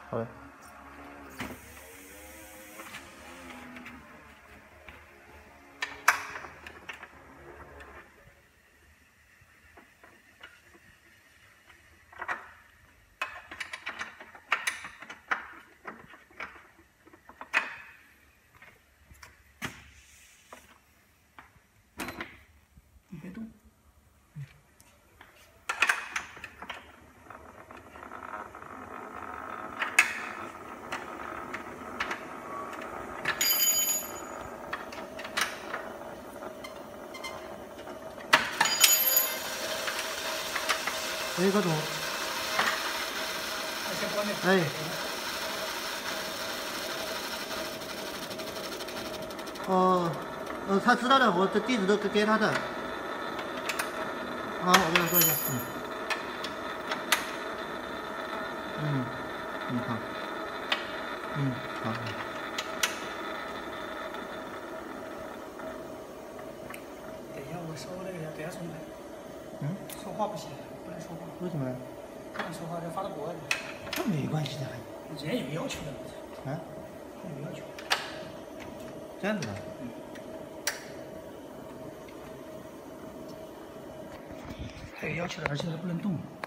好的。 你别动。 哎，高总。哎。他知道的，我这地址都给他的。好，我跟他说一下。好。好。 等一下，我收那个，等下重来。说话不行，不能说话。 为什么呢？ 不能说话，就发到国外去。 这没关系的。 人家有要求的。有要求。 这样子的。 还有要求的，而且它不能动。